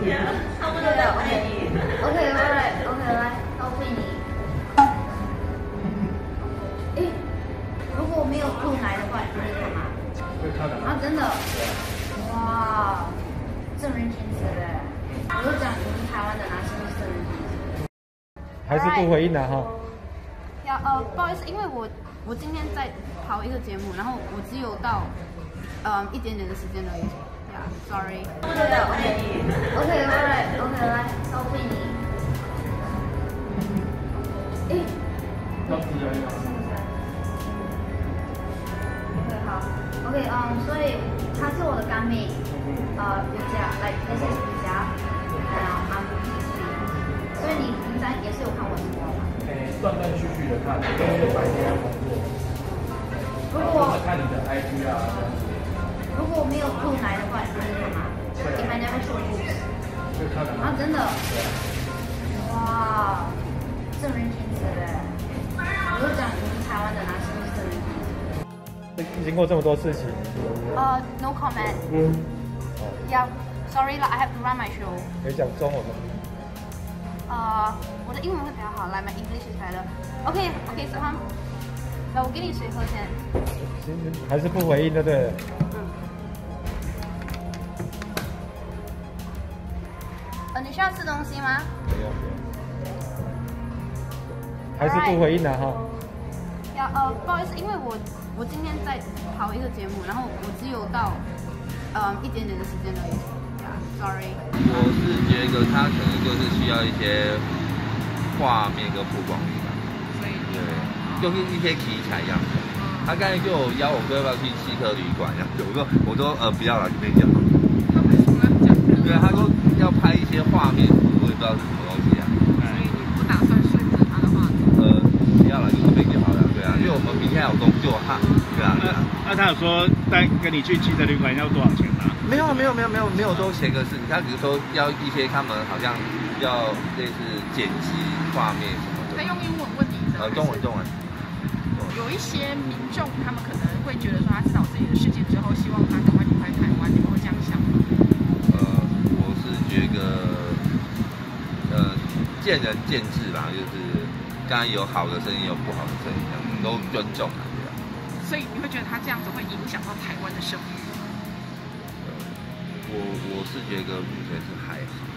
他们都在拍你。OK， 来，告诉你。哎，如果没有吐奶的话，你会看吗？ 会看的。 啊，真的？哇，正人君子嘞！我就讲你们台湾的男生是正人君子。 还是不回应了哈。 不好意思，因为我今天在跑一个节目，然后我只有到一点点的时间而已。Sorry。OK， 来，告诉你。哎。OK， 好。OK，所以她是我的干妹，瑜伽 ，like this is 瑜伽，I'm PT， 所以你平常也是有看我直播吗？ 断断续续的看，因为白天要工作。 如果看你的 IG 啊。 如果没有吐奶的话，你会看吗？If I never show boobs。 会看的。 啊，真的？哇，正人君子嘞！我就讲你们台湾的男生是正人君子。 经过这么多事情。 No comment。Yeah，sorry 啦 ，I have to run my show。 可以讲中文吗？ 我的英文会比较好，来，my English is better。OK，小康，来，我给你水喝先。 还是不回应就对了。 你需要吃东西吗？ 没有。还是不回应了哈。 不好意思，因为我今天在跑一个节目，然后我只有到一点点的时间而已。Sorry。 我是觉得他可能就是需要一些画面跟曝光率吧。 所以对，就是一些题材样子。他刚才就有邀我说要不要去汽车旅馆这样子，我说不要了，就跟你讲。 他为什么要讲？ 对啊，他说要拍一些画面，我也不知道是什么东西啊。 所以你不打算顺着他的话走？ 不要了，就飞就好了。对啊，因为我们明天还有工作哈。对啊。 那他有说带跟你去汽车旅馆要多少钱吗？ 没有多钱的事情，他只是说要一些他们好像要类似剪辑画面什么的。 他用英文问你的？ 中文。 有一些民众他们可能会觉得说他知道自己的事件之后，希望他赶快离开台湾，你们会这样想吗？ 我是觉得见仁见智吧，就是当然有好的声音，有不好的声音，都尊重啊。 所以你会觉得他这样子会影响到台湾的声誉？ 我是觉得目前是还好。